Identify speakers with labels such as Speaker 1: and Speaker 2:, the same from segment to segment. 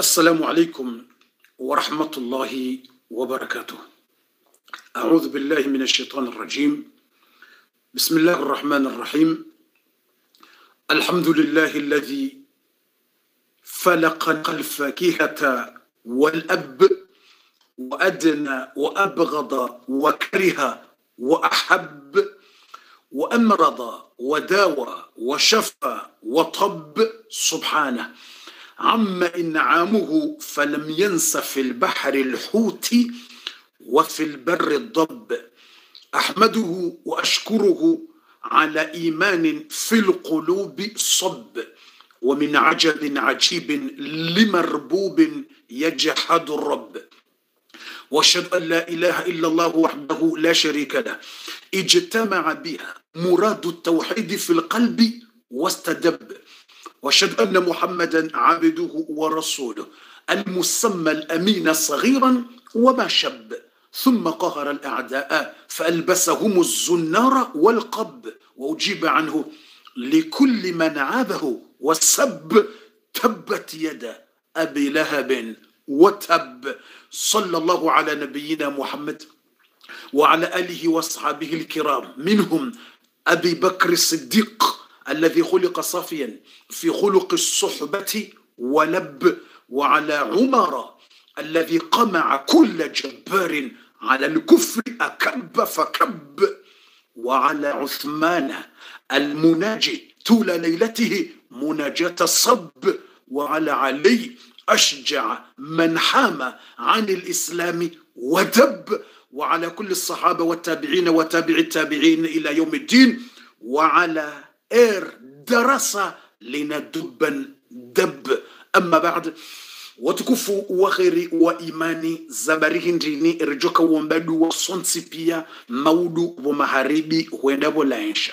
Speaker 1: السلام عليكم ورحمة الله وبركاته. أعوذ بالله من الشيطان الرجيم. بسم الله الرحمن الرحيم. الحمد لله الذي فلق الفاكهة والأب وأدنى وأبغض وكره وأحب وأمرض وداوى وشفى وطب سبحانه عما إنعامه فلم ينس في البحر الحوت وفي البر الضب. أحمده وأشكره على إيمان في القلوب صب ومن عجب عجيب لمربوب يجحد الرب. واشهد أن لا إله إلا الله وحده لا شريك له اجتمع بها مراد التوحيد في القلب واستدب. واشهد أن محمدا عبده ورسوله المسمى الأمين صغيرا وما شب، ثم قهر الأعداء فألبسهم الزنار والقب وأجيب عنه لكل من عابه وسب. تبت يد أبي لهب وتب. صلى الله على نبينا محمد وعلى آله وأصحابه الكرام، منهم أبي بكر الصديق الذي خلق صافيا في خلق الصحبة ولب، وعلى عمر الذي قمع كل جبار على الكفر أكب فكب، وعلى عثمان المناجي طول ليلته مناجاة الصب، وعلى علي أشجع من حام عن الإسلام ودب، وعلى كل الصحابة والتابعين وتابع التابعين إلى يوم الدين، وعلى درس لندبا دب. أما بعد، watukufu wa kheri wa imani zabarihi ndini rijoka uombadu wa sonsi pia maudu wa maharibi huenda bolaensha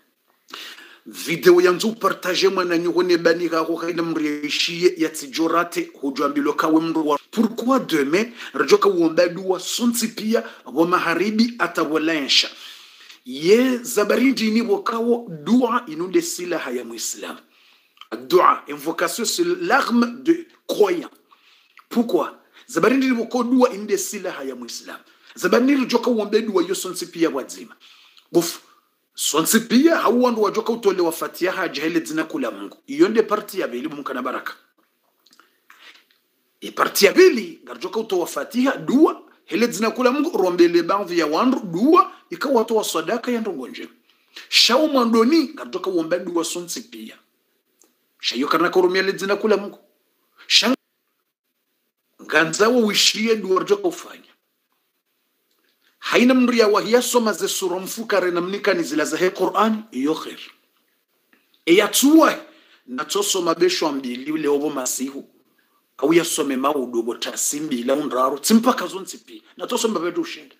Speaker 1: video yanzu partage mwana nyuhone bani kako khaina mrieshie ya tijorate hujambilo kawe mru wa pourquoi demain rijoka uombadu wa sonsi pia wa maharibi atabolaensha ye zabarihi ndini wakawo dua inunde silaha ya muislam. Dua, invocation, c'est l'arme de croyant. Pourquoi? Zabarindi wako dua inde silaha ya muislam. Zabarindi joka uombe dua yo sonsi pia wazima. Buf, sonsi pia hauandu wajoka utole wa fatiha jahile zina kula Mungu. Iyo nde parti ya bili Mungu na baraka. Parti ya bili garjoka uto wa fatiha dua hele zina kula Mungu rombele banvi ya wandu dua ikawa watu wa sadaka ya ndongonje. Shao mandoni garjoka uombe dua sonsi pia. Shayo karna korumia ledzina kula Mungu. Shang ganzawo wishie duwarjo kufanya. Haina mria wahia soma ze sura mfukare na mnika nizila za he Qur'an iyo khair. Eyatuwa na toso mabesho mbili ule obo masihu. Au yasome maudu bota simbi la unraro timpaka zonzi pi. Na toso mabedo ushende.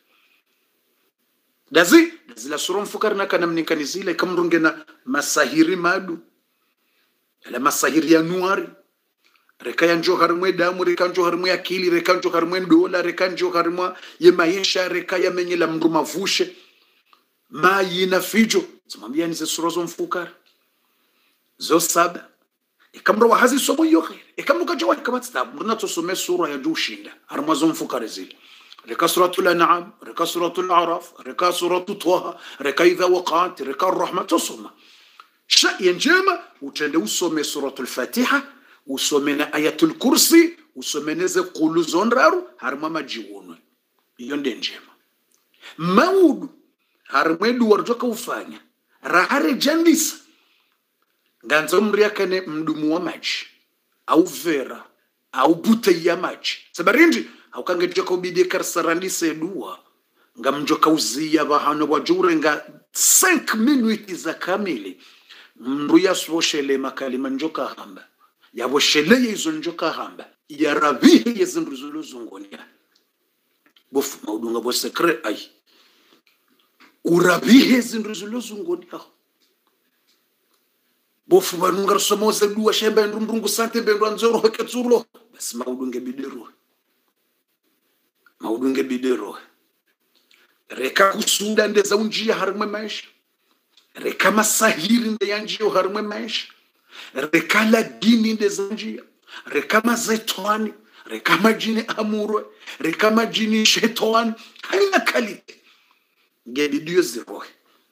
Speaker 1: Dazi la sura mfukare na kana mnika nizila ikamrunge na masahiri madu. La masahiri ya nuari reka ya njo harimwe damu, reka njo harimwe akili, reka njo harimwe dola, reka njo harimwe ye maisha, reka ya menye la mruma vushe mayi na fijo. Tumambia ni sura mfukara zo saba ikamro wa hazi somo yoke ikamruka jawa kamatsta mruna tusome sura ya jushinda arma zo mfukara zile reka suratul an'am, reka suratul araf, reka suratul taha, reka idha waqat, reka arrahma tusoma شيء njema utende usome suratul fatiha, usome na ayatul kursi, usome neze qulu zonraru harma majiwunu. Iyo nde njema. Maudu harmedu warjoka ufanya rahare jandisa nganzo mria kane mdumu wa maji au vera au bute ya maji sabarindi au kange joka ubide karsarandise dua ngamjoka uzia bahano wajure nga 5 minutes za kamili mruya swoshele makalima njoka hamba ya woshele yezo njoka hamba ya rabihi yezinruzulu zungonia bofu maudunga bo secret ai urabihi yezinruzulu zungonia bofu banunga somoze duwa shemba ndrungu sante bendo anzoro hoketsulo bas maudunge bidero reka kusunda ndeza unjia harimwe maisha reka masahiri nde yanjio harimwe maisha reka la dini nde zanjia rekama zetwani, rekama jini amurwe, rekama jini shetwani, haina kalite. Ngedi diyo zirohe.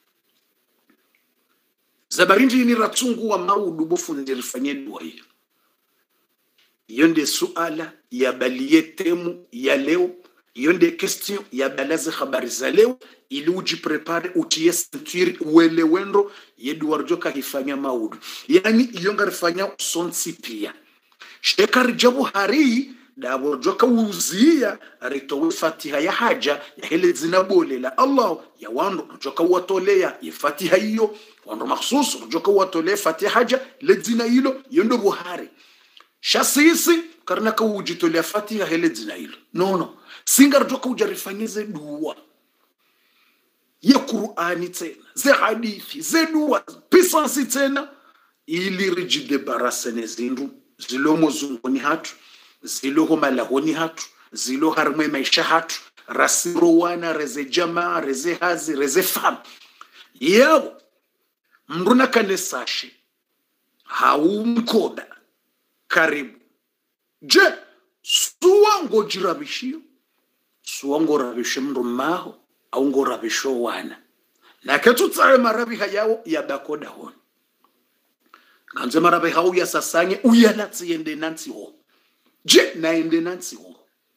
Speaker 1: Zabarindi ni ratungu wa maudu bofu ndirifanye dua hiyo. Yonde suala ya baliye temu ya leo, yonde question ya balaze habari za leo, ili ujiprepare utie sentiri uwele wendo yedu warjoka hifanya maudu. Yani yonga rifanya sonsi pia. Shekari jabu hari da warjoka uzia ritowe fatiha ya haja ya hele zinabole la Allah ya wando warjoka watolea ya fatiha hiyo wando maksusu warjoka watolea fatiha haja le zina hilo yondo buhari. Shasisi karna ka ujitolea fatiha hele zina hilo. No. Singar joka ujarifanyize dua. Ya Qur'ani tena, ze hadithi, ze dua, pisansi tena, ili rijide barasene zindu, zilomo zungoni hatu, ziloho malahoni hatu, ziloho harmwe maisha hatu, rasiro wana, reze jamaa, reze hazi, reze fam. Yao, mruna kanesashi, haumkoda, karibu. Je, suwango jirabishio, suwango rabishe mru maho, au ngo rabisho wana. Na ketu tsare marabi hayao ya bakoda hon. Kanze marabi hao ya sasanye uyalatsi yende nansi ho. Je na yende nansi ho.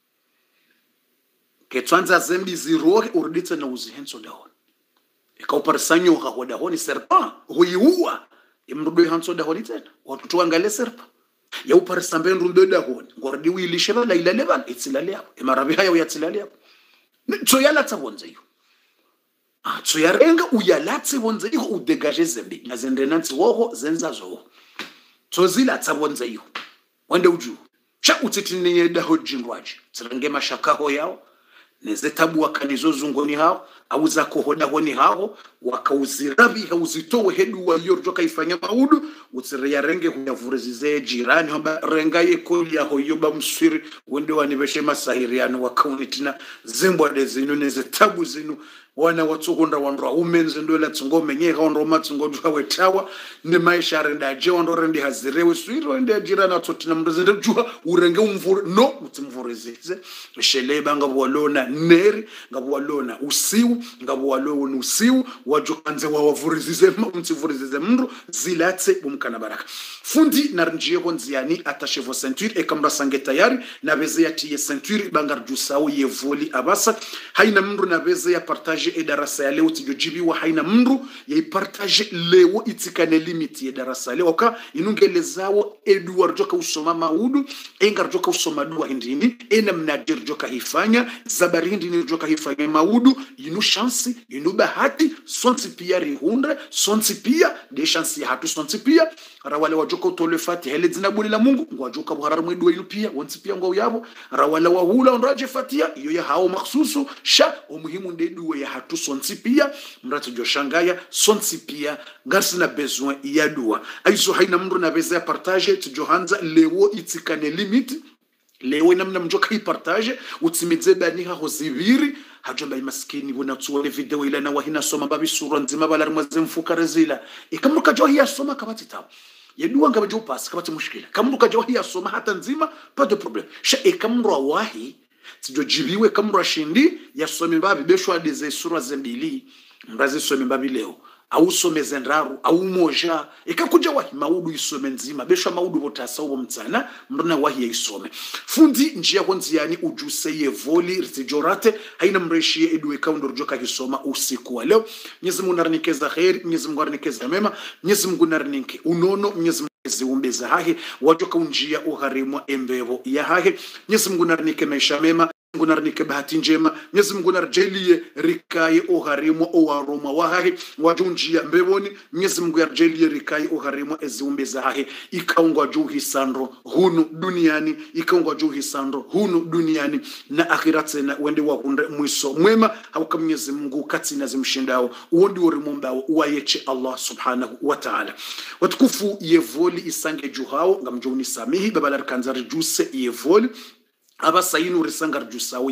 Speaker 1: Ketwanza zembi zirohe urdite na uzihenso da hon. Eka uparisanyo hawa da honi serpa. Huiua. Imrudo hanso da honi tena. Watutu angale serpa. Ya uparisambe nrudo da honi. Ngordi uilishela la ilaleba. Itsilale hapo. Marabi hayao ya tsilale hapo. So yalatsa wonze yu. So yarenga uyalatse wonze yu udegaje zembi. Ngazende nansi woho zenza zoho. So zilatsa wonze yu. Wende uju. Sha utitini yeda hojindwaji. Zirenge mashakaho yao. Neze tabu wakanizo zungoni hao. Auza kohoda honi hao. Wakauzirabi hauzitowe hedu wa yorjoka ifanya maudu. Utsire ya renge huyavurezize jirani. Hamba renga ye koli ya hoyoba mswiri. Wende wanibeshe masahiriano wakaunitina. Zimbwade zinu neze tabu zinu. Wana watuhunda wandwa umenze ndola tungome nyeka wandwa matungodu hawe tawa. Ndi maisha renda aje wandwa rendi hazirewe suiru. Rendi ajira na totina mrezende juha urenge umvure. No utimvurezize. Sheleba ngabu walona neri. Ngabu walona usiu. Ngabu walona usiu. Wajokanze wawavurezize mtivurezize mndu. Zilatse bumkana baraka. Fundi narinjie konziani atashevo century. Ekamra sange tayari. Nabeze ya tiye century. Bangar jusao ye voli abasa. Haina mndu nabeze ya partage e darasa ya leo tijojibi wa haina mndu ya ipartage leo itikane limiti ya darasa ya leo ka inungelezawo Edward joka usoma maudu engar joka usoma dua hindini ena mnadir joka hifanya zabari hindini joka hifanya maudu inu shansi inu bahati sonsi pia rihunde sonsi pia de shansi ya hatu sonsi pia rawale wajoka utole fati hele zinabuli la Mungu wajoka buharar mwedu inu pia wansi pia ngao yabo rawale wahula onraje fatia iyo ya hao maksusu sha umuhimu ndedu ya hatu sonsi pia mratu joshangaya sonsi pia ngarsi na besoin ya dua aizo haina mndu na beze ya partage tujohanza lewo itikane limit lewo namna mjoka hii partage utimidze bani haho zibiri hajomba maskini wana tuwale video ila na wahina soma babi sura nzima bala rmaze mfukare zila ikamruka johi ya soma kabati tao yedua ngaba jo pass kabati mushkila kamruka johi ya soma hata nzima pas de problème sha ikamru wahi tijojibiwe kamru shindi ya somi babi beshwa deze sura zembili mrazi somi babi leo au some zendraru au moja ikakuja wahi maudu isome nzima beshwa maudu botasa ubo mtsana mruna wahi ya isome fundi njia konziani ujuse ye voli ritijorate haina mreshie edu ekaundo joka kisoma usiku wa leo Mwenyezi Mungu narnikeza khair Mwenyezi Mungu narnikeza mema Mwenyezi Mungu narnike unono Mwenyezi ziumbeza hahe wajoka unjia ugharimu embevo ya hahe Mwenyezi Mungu narnike maisha mema Mungu narnike bahati njema Mwenyezi Mungu narjelie rikaye ugharimu owaroma wa hahe wajunjia mbevoni Mwenyezi Mungu yarjelie rikaye ugharimu eziumbeza hahe ikaungwa juhi sandro hunu duniani ikaungwa juhi sandro hunu duniani na akhirati na wende wahunde mwiso mwema hauka Mwenyezi Mungu katina zimshindao uondi warimumbao uwayeche Allah subhanahu wa ta'ala watukufu yevoli isange juhao ngamjoni samihi babala kanzari juse yevoli aba sayinu risanga rjusawo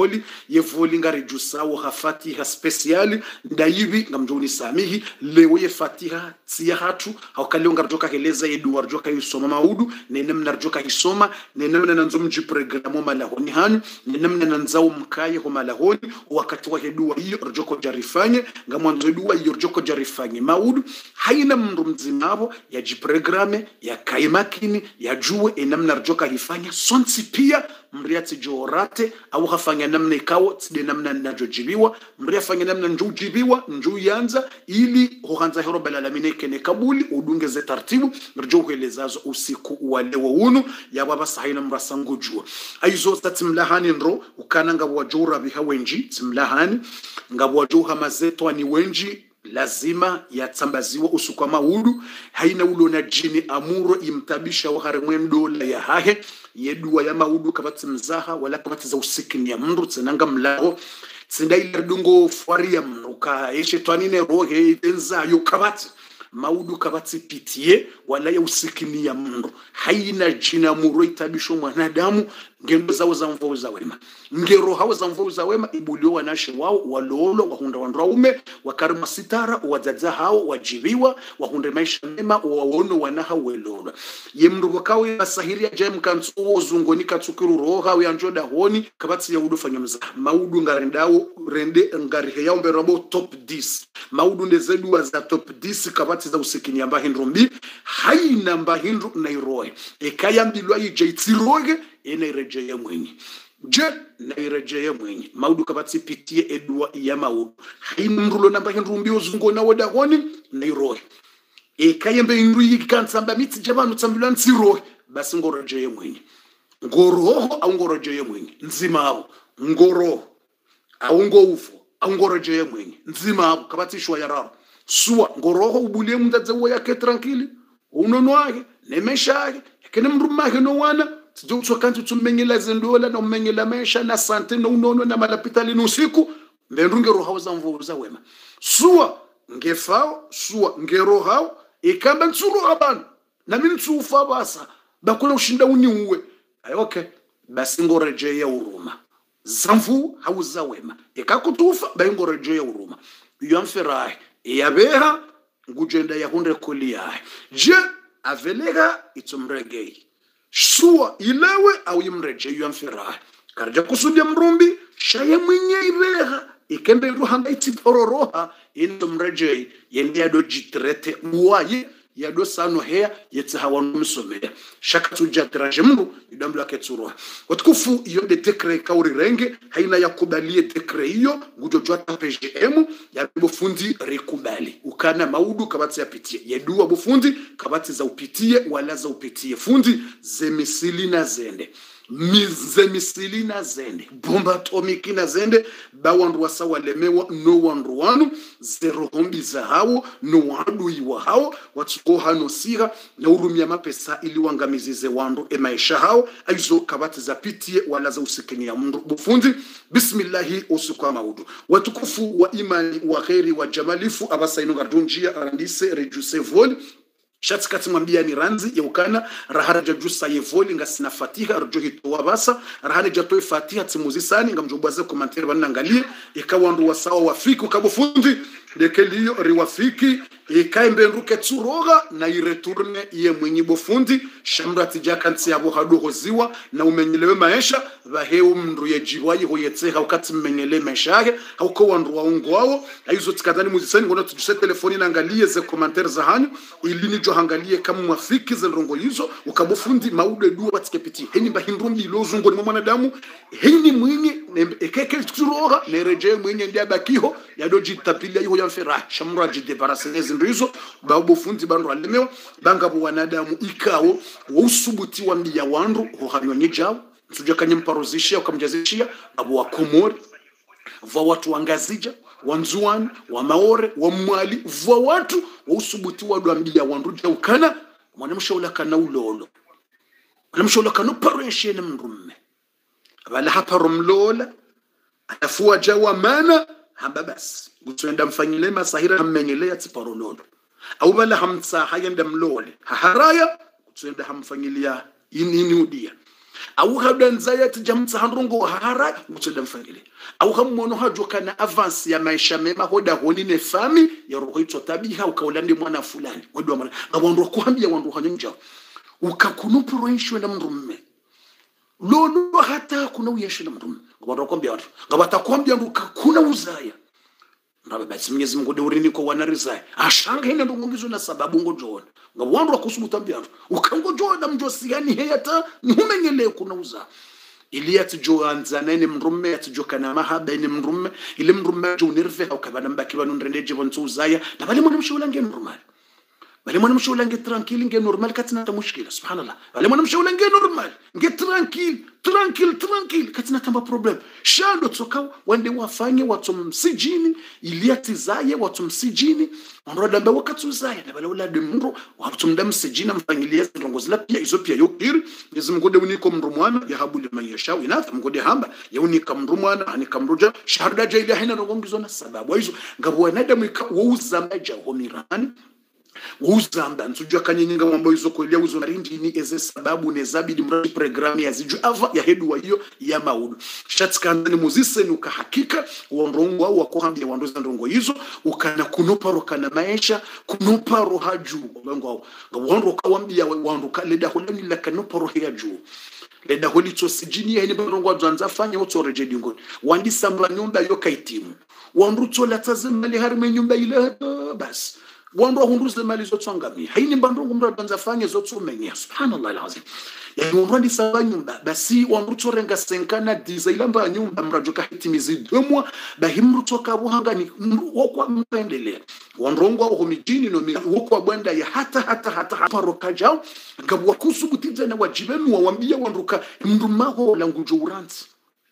Speaker 1: yevoli nga rjusawo ha fatiha special ndayibi ngamjoni samihi lewo ye fatiha tsiya hatu hawakale nga rjoka heleza yedu warjoka yisoma maudu nenamna rjoka hisoma nenamna nanzomji programo malahoni hanu nenamna nanzao mkaye ho malahoni wakati wa hedu hiyo rjoko jarifanye ngamwanzo hedu hiyo rjoko jarifanye maudu haina mndu mzimabo ya jiprograme ya kaimakini ya juwe enamna rjoka hifanya sonsi pia mriati jorate au hafanya namna ikawo tside namna najojibiwa mria fanya namna njujibiwa njuyanza ili hohanza hero balalamine kene kabuli udungeze tartibu mrjo kuelezazo usiku wa leo unu ya baba sahina mrasangujua aizo tatimlahani nro ukana ngabwa jora biha wenji timlahani ngabwa joha mazeto ni wenji lazima yatsambaziwa usuku maudu haina ulo na jini amuro imtabisha waharemwe mdola ya hahe yedua ya maudu kabati mzaha wala kabati za usikini ya mndu tsenanga mlaho tsinda ilardungo fwari ya mnuka eshe twanine rohe itenza yu kabati maudu kabati pitie wala ya usikini ya mndu haina jini amuro itabisho mwanadamu ngendo zao za mvou za wema ngero hao za mvou za wema ibulio wanashe wao walolo wahunda wandraume wakarima sitara wadzadza hao wajibiwa wahunde maisha mema wawono wanaha welolo yemndu wakawe basahiri ya jem kansuo zungoni katsukiru roha uyanjoda honi kabati ya udufanya mzaha maudu ngarendawo rende ngarihe yao mberabo top 10 maudu nezedu wa za top 10 kabati za usikini ya mbahindru mbi haina mbahindru na irohe ekaya mbilwa ijaitiroge ene rejeye mwenye je na irejeye mwenye maudu kabati pitie edua ya maudu haimrulo namba hinrumbio zungo na wadahoni na irohe kayembe inruyi kansamba miti jabanu tsambula ntsirohe basi ngorejeye mwenye ngoroho au ngorejeye mwenye nzima abo ngoroho au ngoufo au ngorejeye mwenye nzima abo kabati shwa yararo suwa ngoroho ubulie mndadzewo yake tranquili unono wake nemesha yake kene mrumake no wana tujutso kantu tumengela zindola no mengela mesha na sante no unono na malapitali no siku mbendunge roho za mvu za wema suwa ngefao suwa ngerohao ikamba ntsuru abantu na mimi tsufa basa bakula ushinda uniwe okay basi ngoreje ya uruma zamvu hauza wema ikakutufa bayingoreje ya uruma yamferahi yabeha ngujenda ya hunde kulia je avelega itumregei suwa ilewe au imreje yamferahi karja kusudia mrumbi shaye mwenye ireha ikembe ruhanga itipororoha itumreje yende ya dojitrete muwaye ya do sano hea yetse hawanu msomea shaka tujatraje mru idambu lake tsuroha watukufu iyo de dekre kauri renge haina ya kubalie dekre iyo ngujojwa PGM ya bofundi rekubali ukana maudu kabati ya pitie yedua bofundi kabati za upitie wala za upitie fundi zemisili na zende mizemisili na zende bomba atomiki na zende bawandu wasawa lemewa no wandu wanu zero hombi za hao no wandu iwa hao watuko hano siga na urumia mapesa ili wangamizize wandu maisha hao aizo kabati za pitie wala za usikini ya mundu bufundi bismillahi usuka maudu watukufu wa imani wa kheri wa jamalifu abasa inunga dunjia arandise rejuse vol shati kati mwambia ni ranzi ya ukana rahara jajusa yevoli nga sina fatiha arjohito wabasa rahane jatoe fatiha timuzisani nga mjobaze komanteri bani nangalie ikawandu wasawa wafiki ukabufundi dekeliyo riwafiki ikaimbe nruke tsuroga na ireturne iye mwenye bofundi shamra tijakansi yabo hadoho ziwa na umenyelewe maesha vaheu mndu ye jiwayi hoyetseha ukati mmenyele maesha hauko wandu waungu wao aizo tikadani muzisani ngona tujuse telefoni nangalie ze komanteri za hanyu ilini jo hangalie kama mwafiki ze rongo hizo ukabufundi maude duwa batikepiti heni bahindrumbi ilozungo ni mwanadamu heni mwenye ekeke tsuroga nereje mwenye ndia bakiho yadoji tapilia iho ya mfera shamra jidebarasene ndizo babo fundi bandu alemewa bangabo wanadamu ikawo usubuti wa mbiya wandu hohanyonye jawo tujja kanye mparozishia ukamjazishia abo wakomori va watu wangazija wanzuani wa maore wa mwali va watu usubuti wa mbiya wandu jaukana mwanamshaula kana ulolo mwanamshaula kana parenshe na mrumme abala hapa romlola atafuwa jawa mana hababas gutwenda mfanyile masahira hammenyele yatiparololo au bala hamtsa hayenda mlole haraya gutwenda hamfanyilia inini udia au hadanzaya tijamtsa handrongo hara mutodam fangile au hammono hajoka na avance ya maisha mema hoda honi ne fami ya roho ito tabiha ukaulande mwana fulani wadwa mwana ngabondro kuambia wandu hanyanja ukakunupurishwe na mrumme lolo hata kuna uyeshe na mrumme ngabondro kuambia watu ngabata kuambia ndu kakuna uzaya ndabe basi Mwenyezi Mungu deurini kwa wanarizai ashanga hina ndongizo na sababu ngojona ngabondro kusumutambia watu ukangojona mjosiani heyata nihumengele kuna uzaya ili atijoanza nene mrumme atijokana mahaba ine mrumme ile mrumme jo nerve au kabana mbaki banu nrendeje bontu uzaya na bale mwana mshulange normal bale mwana mshulange tranquille nge normal katina ta mushkila subhanallah bale mwana mshulange normal nge tranquille katina tamba problem shando tsoka wande wafanye watu msijini ili atizaye watu msijini onroda mba wakati uzaya na bale wala de mro watu mdam msijini mfangilia ndongozi la pia izo pia yokiri Mwenyezi Mungu de uniko mrumwana yahabu liman yasha inafa mgode hamba ya unika mrumwana anikamruja shahada jaila hina ndongizo na sababu hizo ngabo nadamu wauza maja homirani uzamba nsujua kanyenyinga mambo hizo kweli uzo narindi ni eze sababu nezabidi mradi programu ya ziju ava ya hedu wa hiyo ya maudu shatikandani muzise nuka hakika wandrongo au wakuhambia wandoza ndrongo hizo ukana kunupa roka na maisha kunupa roha juu wango wandro kawambia wandro kaleda hulani la kanupa roha ya juu leda huli tosijini ya hini bandrongo wadzanza fanya oto rejedi ngoni wandi sambla nyumba yoka itimu wandro tola tazimali harime nyumba ila basi wando hunduze mali zotsangami haini bandrongo mra banza fanye zotsumenya subhanallah alazim ya wando saba nyumba basi wando torenga senkana dizailamba nyumba mrajoka hitimizi demwa bahimru toka buhanga ni wokwa mpendelea wandrongo ho mijini no wokwa bwenda ya hata paroka jao ngabwa kusubutiza na wajibenu waambia wanduka mndumaho langujo uranzi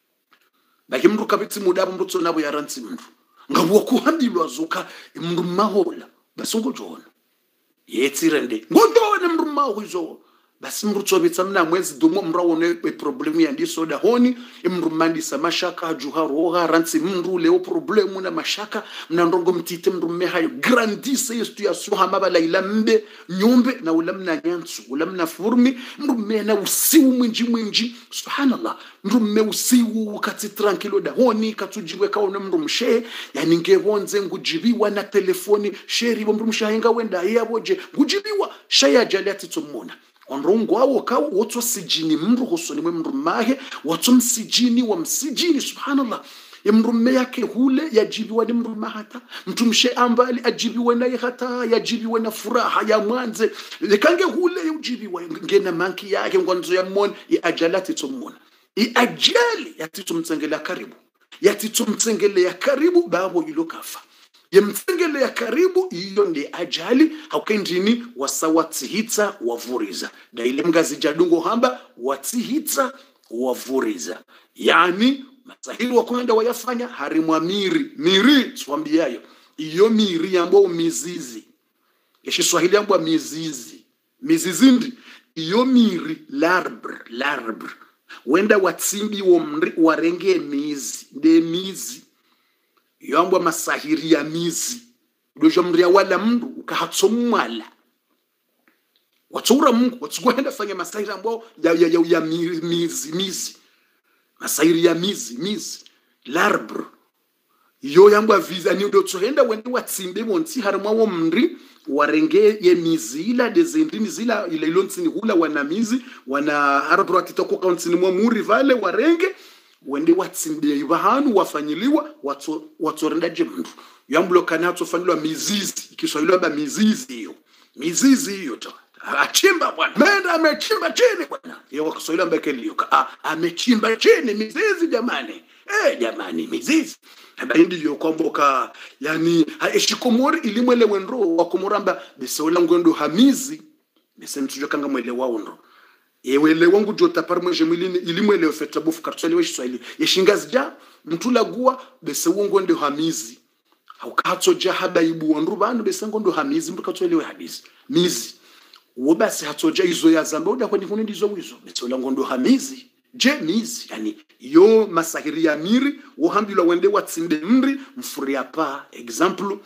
Speaker 1: bahimruka biti mudabu mrutso nabo yaranzi mndu ngabwa kuhambilwa zuka mndumaho basi ngojona yetsirende ngojona mruma uzo basi mrutsobetsa mna mwezi domo mrawone problem ya ndisoda honi imrumandi samashaka juharo rantsi mndu leo problemu na mashaka mna ndongo mtite mrume hayo grandise yestu ya suha mabala ilambe nyumbe na ulamna nyansu ulamna furmi mrume na usiu mwinji subhanallah mrume usiu kati tranquilo da honi katujiwe kaona mrumshe yani ngevonze ngujibiwa na telefoni sheri mrumshe henga wenda yaboje ngujibiwa shaya jalati tumona onrongo awo kawo woto sijini mru husoni mwe mrumahe woto msijini wa msijini subhanallah mrume yake hule yajibiwa ni mrumahata mtumshe ambali ajibiwa na hata yajibiwa na furaha ya mwanze lekange hule yujibiwa ngena manki yake ngwanzo ya mon ya ajalati tumona ajali yatitumtsengela karibu yatitumtsengele ya karibu babo yulokafa yemtsengele ya karibu iyo ndi ajali haukendini wasawatihita wavuriza da ile mgazi jadungo hamba watihita wavuriza yani masahili wakwenda wayafanya harimwa miri swambiayo iyo miri ambayo mizizi yeshi swahili ambayo mizizi ndi iyo miri larbre wenda watsimbi warenge mizi de mizi yambwa masahiri ya mizi dojo mria wala mndu ukahatsomwala watsura Mungu watsugwenda fanya masahiri ambao ya mizi masahiri ya mizi l'arbre yo yambwa vizani ndo tsohenda wende watsimbe monti harumwa wo mri warenge ye mizila dezendini zila ile ilonsini hula wana mizi wana arabro atitoko kauntini mwa muri vale warenge wende watsimbe ibahanu wafanyiliwa watsorenda jemndu yambulo kanato fanyilwa mizizi ikiswahili amba mizizi hiyo to achimba bwana menda amechimba chini bwana yeye kiswahili amba kelio amechimba chini mizizi jamani jamani mizizi ndi yokomboka yani eshikomori ilimwele wendro wakomoramba besola ngondo hamizi besemtujo kanga mwele waondo yewele wangu jota parmweje mwilini ilimwele ofeta bofu kartwali weshiswahili yeshingazija mtula gua besewongo ndo hamizi haukatso jahaba ibu wandru banu besengondo hamizi mtukatwali we hadizi mizi wobasi hatsoja izo ya zamba uda kwa nifuni ndizo wizo besola ngondo hamizi mizi yani yo masahiri ya miri wohambilwa wende watsinde mri mfuria pa example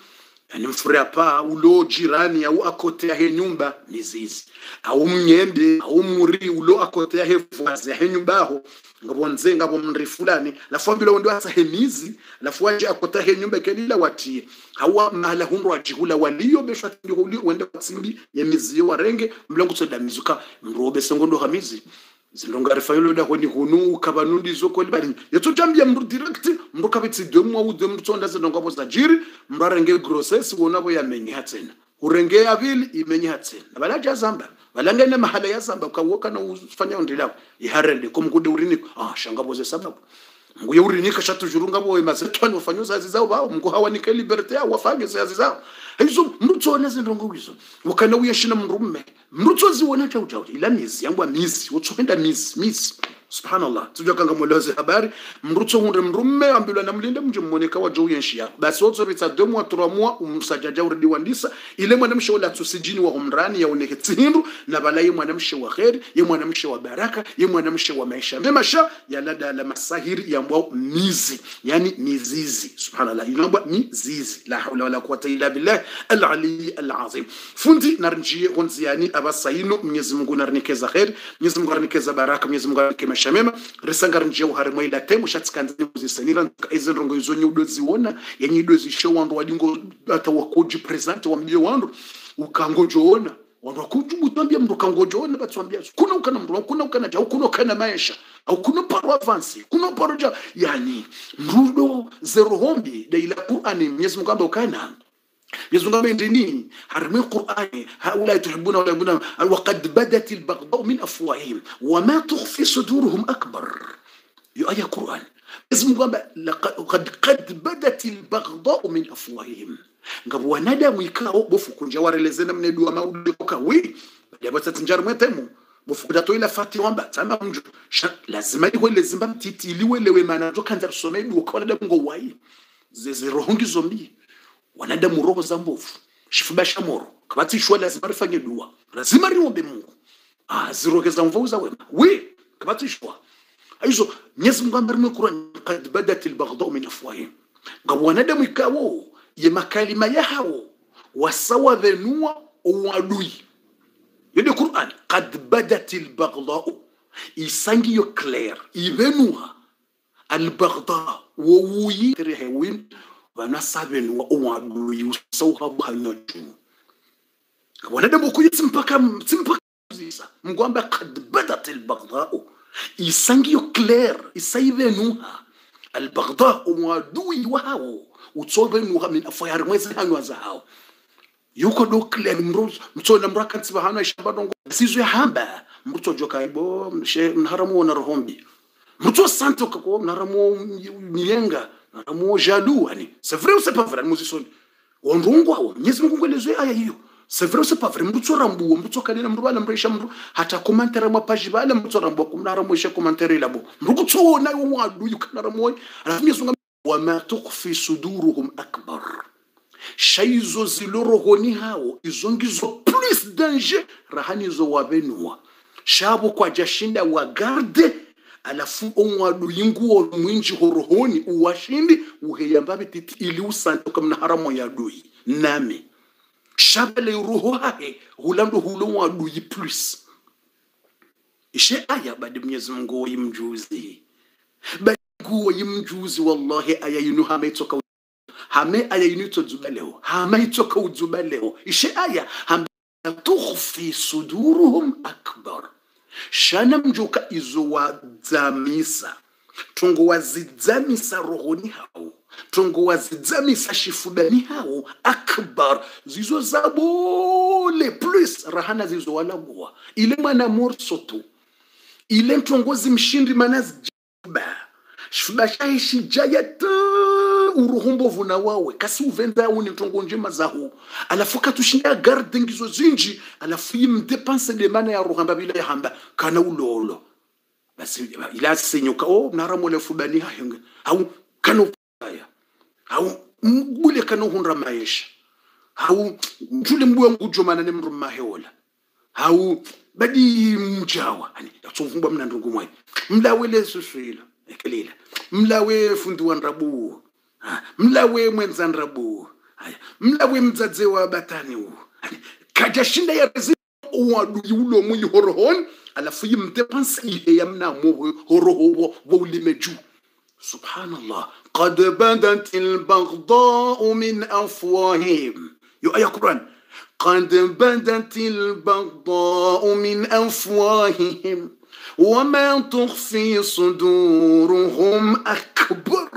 Speaker 1: yani mfuria pa ulo jirani au akotea he nyumba mizizi au mnyembe au muri ulo akotea he fuazi he nyumbaho ngabo nze ngabo mri fulani lafu ambilo ndo hasa he mizi lafu waje akotea he nyumba kelila watie hawa mahala hunro ajihula waliyo besha tuli wende kwasimbi ya mizi yo warenge mlongo tsoda mizuka mrobe songondo hamizi zindongari fayolo da koni hunu kabanundi zoko libani yeto jambia mru direct mru kabitsi demo au demo tsonda zindongabo za jiri mrarenge grosses wonabo ya menyi hatsena urenge yabili imenyi hatsena balaja zamba balangene mahala ya zamba kawoka na ufanya ondila iharende kumkude urini shangabo ze sababu nguye urini kashatu jurunga bo mazetwani ufanya zazi zao bao mko hawanike liberty yao wafanye zazi zao hizo mrutsone zindongo hizo wakana uyashina mrumme mrutsozi wona chauchau ila mizi yangu mizi utsopenda mizi subhanallah tujaka ngamoloze habari mrutso hunde mrumme ambilo na mlinde mje mmoneka wa jowu yenshia basi otso bitsa 2 mois 3 mois umsajaja uridi wandisa ile mwanamshe wala tusijini wa umrani ya uneke tsindu na balaye mwanamshe wa khair ye mwanamshe wa baraka ye mwanamshe wa maisha mema sha ya lada la masahiri ya mbwa mizi yani mizizi subhanallah inamba mizizi la hawla wala quwwata illa billah al-ali al-azim fundi narnjie honziani abasaino Mwenyezi Mungu narnikeza khair Mwenyezi Mungu narnikeza baraka Mwenyezi Mungu narnikeza shamema risanga njeo harimo ila temu shatsikanzini kuzisanira izinrongo izo nyudo ziona yenye dozi show wandu wadingo ata wakoji present wa mje wandu ukangojoona wandu wakuju mutambia mndu kangojoona batwambia kuna ukana mndu kuna ukana ja kuna ukana maisha au kuna paro avance kuna paro ja yani mrudo zero hombi de ila Qur'ani Mwenyezi Mungu ambaye ukana يزونغ من ديني حرمي القرآن هؤلاء تحبون ولا يحبون وقد بدت البغضاء من أفواههم وما تخفي صدورهم أكبر يا قرآن يزونغ قد بدت البغضاء من أفواههم قبوا ندم يكاو بفكون جوار لزنا من دوا ما ودوكا وي بدأت تنجر متمو بفكداتو إلى فاتي وامبا تما مجو لازم يقول لازم تيتي لوي ما نجو كان درسومي وكولا دم غواي زي روحي زومبي wanadamu roho za mbovu shifubasha moro kabati shwa lazima rifanye dua lazima riombe Mungu zirogeza mvovu za wema kabati shwa hizo Mwenyezi Mungu ambaye Qur'an qad badat al-baghdha min afwahihim ngabo wanadamu ikawo ye makalima yao wasawa dhenua uadui yede Qur'an qad badat al-baghdha isangi yo clair ivenua al-baghdha wa wuyi rehewin wanasaben wa uwadu yusauha buhanoju wanadamu kuyitimpaka zisa mgwamba qad badat al-baghdha isangi clair isaivenuha al-baghdha uwadu wao utsobenuha min afayar mwezi hanwa zao yuko do clair mtsona mraka tsibahana shambadongo sizo ya hamba mtso joka ibo mharamu na rohombi mtso santo kako mharamu nyenga mo jaloux ani c'est vrai ou c'est pas vrai musicien on rungwa Mwenyezi Mungu ngelezo aya hiyo c'est vrai ou c'est pas vrai mutso rambu mutso kanena mru bala mresha mru hata commentaire ma page bala mutso rambu kumnara mo she commentaire labo mrukutso na yo mwadu yukana mo alafu Mwenyezi Mungu wa ma tukhfi suduruhum akbar shaizo zilorohoni hao izongizo plus danger rahanizo wabenwa shabo kwa jashinda wa garde alafu onwadu yinguo mwinji horohoni uwashindi uheyambabe titi ili usanto kama haramo ya dui nami shabale ruho hahe hulando hulo wadu yi plus ishe aya badi Mwenyezi Mungu yimjuzi badi Mungu yimjuzi wallahi aya yinu hameitoka hame aya yinu tozubaleho hameitoka uzubaleho ishe aya hame tukhfi suduruhum akbar shana mjuka izo wadzamisa tungo wazidzamisa rohoni hao tungo wazidzamisa shifudani hao akbar zizo zabole plus rahana zizo walagwa ile mwana morsoto ile ntongozi mshindi manazi jaba shfudasha shijayata uruhombo vuna wawe kasi uvenda uni ntongo njema zaho alafu katushinda garde ngizo zinji alafu yimdepense de mana ya ruhamba bila hamba kana ulolo basi ila senyuka naramo le fudani hayenga au kana haya au mbule kana hunra maisha au mjule mbuya ngujomana ne mruma heola au badi mjawa ani yatsovumba mna ndungu mwaye mlawele suswila ekelela mlawe fundi wanrabu mlawe mwenza nrabu haya mlawe mzaze wa batani huu kajashinda ya rezi wadu yulo mu horohon alafu yimdepanse ihe yamna mu horoho wo limeju subhanallah qad badat al-baghdha'u min afwahihim yo aya Quran قد بدت البغضاء من أفواههم وما تخفي صدورهم أكبر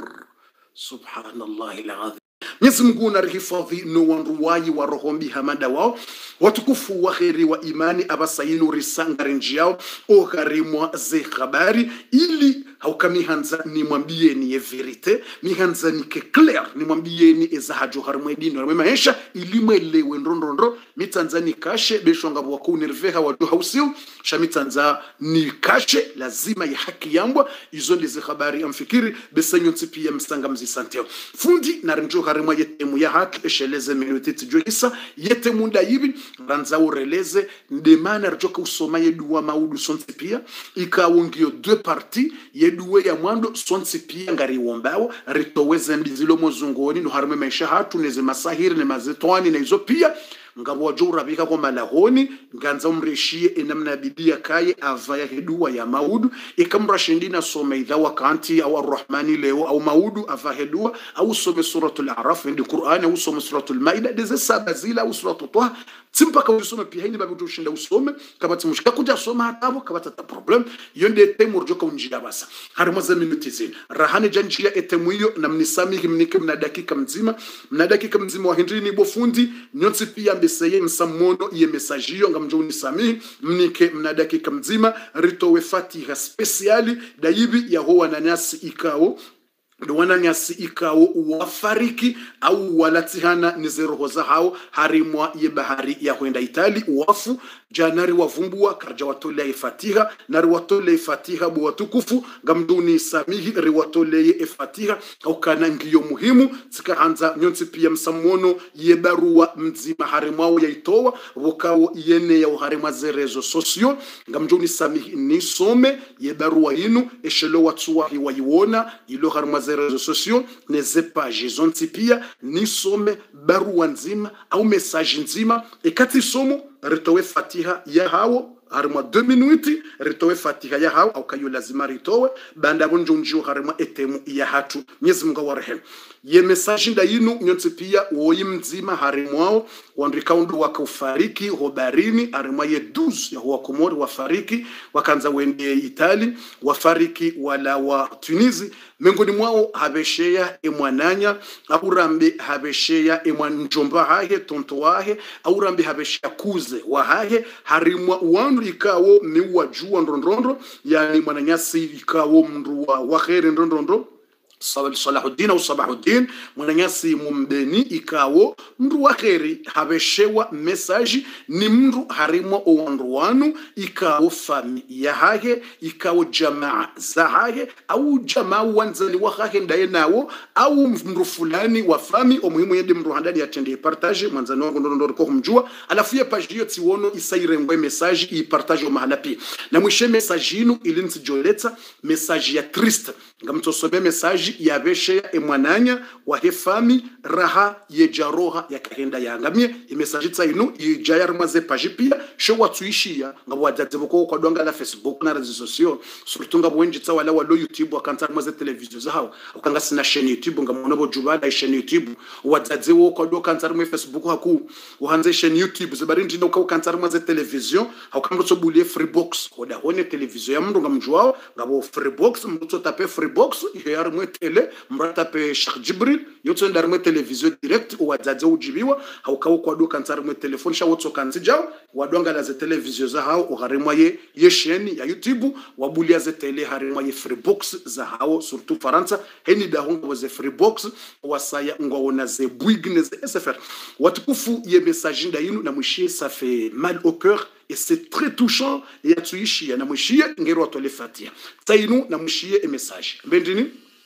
Speaker 1: سبحان الله العظيم Mwenyezi arihifadhi no wanruwayi wa rohombi hamada wao watukufu wa kheri wa imani abasainu risangare njiao okarimwa ze habari ili haukamihanza ni mwambieni ye verite mihanza ni ke clear ni mwambieni eza hajo harmwe dino na maisha ili mwelewe ndondondro mitanzani kashe beshonga bwa ku nerveha wa hausiu shamitanza ni kashe lazima ya haki yambwa izo ndize habari amfikiri besanyo tsipi msanga mzisanteo fundi na renjo harmwa yetemu ya haki esheleze minuti tijogisa yetemu ndayibi ranza ureleze ndemana rjoka usoma yeduwa maudu sonti pia ikawongio deux parties yeduwe ya mwando sonti pia ngari wombao ritoweze mbizilo mozungoni no harme maisha hatu neze masahiri ne mazetwani na izo pia ngabo wajura bika kwa malahoni nganza umreshie enamna bidia kaye avaya heduwa ya maudu ikamrashindina some idha wakanti au arrahmani leo au maudu avaheduwa au some suratul araf ndi Qur'ani au some suratul maida deze saba zila au suratul toha simpaka usome pia hini babu tushinda usome kabati mushika kuja soma hatabo kabata ta problem yonde temur joka unjia basa harimo za minuti zini rahani janjia etemu hiyo na mnisamihi mnike mna dakika mzima wa hindrini bofundi nyonsi pia mbeseye msamono iye mesajio nga mjoni samihi mnike mna dakika mzima ritowe fatiha speciali daibi ya hoa na nyasi ikao Duwana nyasi ikao wafariki au walatihana nizeroho za hao harimwa ye bahari ya huenda Itali wafu janari wavumbua karja watole fatiha na riwatole fatiha bu watukufu gamduni samihi riwatole fatiha au kana ngiyo muhimu tsikaanza nyonsi pia msamono ye barua mzima harimwa ya itowa wokao yene ya harimwa zerezo sosio gamduni samihi nisome ye barua inu eshelo watsuwa hiwaiwona ilo harimwa rezo sociaux neze page zonti pia nisome barua nzima au message nzima ekati somo ritowe fatiha ya hao harima 2 minuti ritowe fatiha ya hao au kayo lazima ritowe banda bonjonjo harima etemu ya hatu Mwenyezi Mungu warehemu ye message nda yinu nyonse pia woyi mzima harimwao wandikaundu wakafariki hobarini harimwa ye 12 ya wakomori wafariki wakanza wende Itali wafariki wala wa Tunisi mengoni mwao habeshea emwananya aburambe habeshea emwanjomba hahe tonto wahe aburambe habeshea kuze wahahe harimwa wandu ikawo ni wajua ndondrondo yani mwananyasi ikawo mndu wa khairi ndondrondo Salahuddin au Sabahuddin mwananyasi mumbeni ikawo mndu wa kheri habeshewa message ni mndu harimo owandu wanu ikawo fami ya hage ikawo jamaa za hage au jamaa wanzali wa hage ndaye nawo au mndu fulani wa fami omuhimu yende mndu handani atende partage mwanzani wangu ndondoro ko kumjua alafu ya page hiyo tiwono isairengwe message i partage mahala pia na mwishe message inu ilinsijoletsa message ya triste ngamtosobe message ya beshe emwananya wa hefami raha ye jaroha ya kahenda yangamie message tsa inu ijayar maze page pia sho watuishia ngabo wajadzeboko kwa donga la Facebook na rezo sociaux surtout ngabo wenji tsa wala walo YouTube wakanta maze television zao ukanga sina chaîne YouTube ngamono bo jubada chaîne YouTube wadzadzewo kwa do kanta mu Facebook haku uhanze chaîne YouTube zibarindi ndo kwa kanta maze television haukanga tsobulie Freebox oda hone television ya mndu ngamjwao ngabo Freebox mtu tape Freebox yar mu tele mrata pe Sheikh Jibril yoto ndar mu television direct wadzadze ujibiwa haukao kwa do kanta mu telefone sha wotso kanzi jao wadonga la ze television za hao uharimwa ye chaîne ya YouTube wabulia ze tele harimwa ye Freebox za hao surtout Faransa heni da hongo ze Freebox wasaya ngwaona ze Bouygues ze SFR watukufu ye message nda yinu na mshie ça fait mal au cœur et c'est très touchant et atuishi na mshie ngero atole fatia tsainu na mshie message mbendini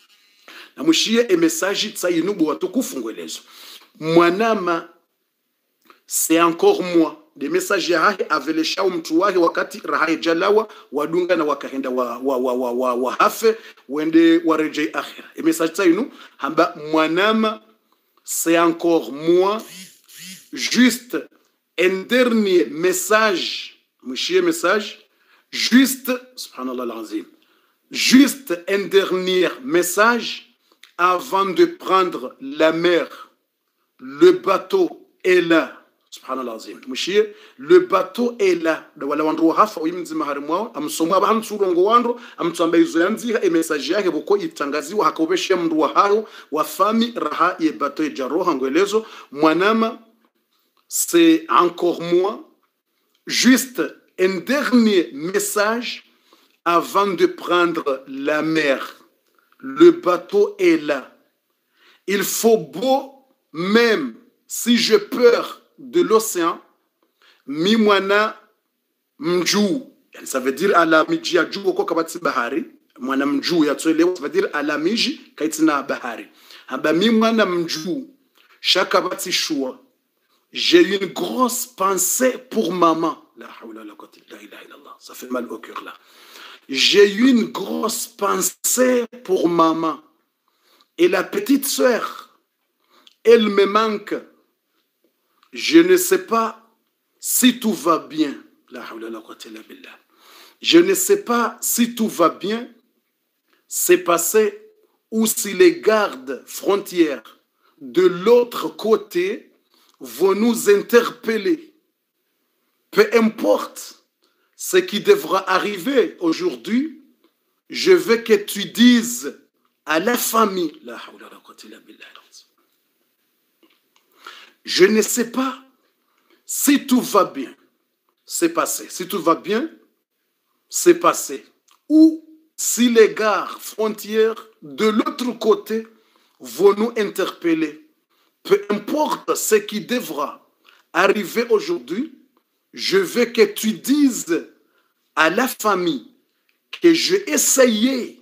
Speaker 1: na mshie message tsainu bo watukufu ngwelezo mwanama c'est encore moi des messages ya hahe avelesha mtu wake wakati rahaye jalawa wadunga na wakahenda wa hafe wende wareje akhira message tsainu hamba mwanama c'est encore moi. Juste un dernier message, juste, subhanallah al-azim, juste un dernier message avant de prendre la mer. Le bateau est là. Subhanallah al-azim. Le bateau est là. Wala wandu hafa uyimzima harimwao amsomwa bahantu rongo wandu amtamba izoyanzi e message yake boko itangaziwa hakobeshe mndu wa hayo wa fami raha ye bateau jaroha ngwelezo mwanama. C'est encore moi, juste un dernier message avant de prendre la mer. Le bateau est là. Il faut beau, même si j'ai peur de l'océan, mimwana mjou. Ça veut dire à la miji ya juu ko kabati bahari. Mwana mjuu ya tuelewa, ça veut dire à la miji kaitina bahari. Haba mimwana mjuu, shakabati shua. J'ai une grosse pensée pour maman. Ça fait mal au cœur là. J'ai une grosse pensée pour maman. Et la petite sœur, elle me manque. Je ne sais pas si tout va bien. Je ne sais pas si tout va bien. C'est passé ou si les gardes frontières de l'autre côté vont nous interpeller. Peu importe ce qui devra arriver aujourd'hui, je veux que tu dises à la famille, je ne sais pas si tout va bien, c'est passé. Si tout va bien, c'est passé. Ou si les gardes frontières de l'autre côté vont nous interpeller. Peu importe ce qui devra arriver aujourd'hui, je veux que tu dises à la famille que j'ai essayé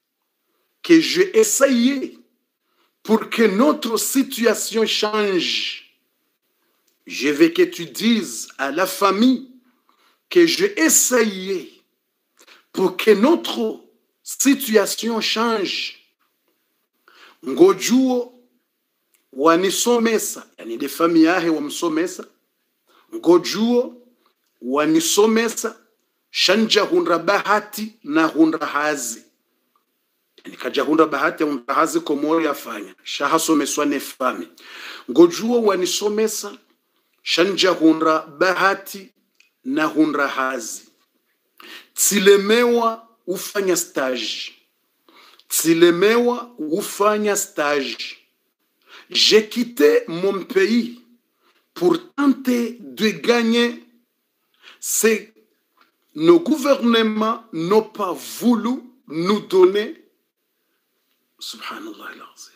Speaker 1: pour que notre situation change. Je veux que tu dises à la famille que j'ai essayé pour que notre situation change. Ngojuo wanisomesa, yani de famille yahe wamsomesa. Ngojuo wanisomesa, shanja hundra bahati na hundra hazi. Yani kaja hundra bahati ya hundra hazi komoro yafanya. Shaha someswa ne fami. Ngojuo wanisomesa, shanja hundra bahati na hundra hazi. Tsilemewa ufanya stage. Tsilemewa ufanya stage. J'ai quitté mon pays pour tenter de gagner ce que nos gouvernements n'ont pas voulu nous donner. Subhanallah.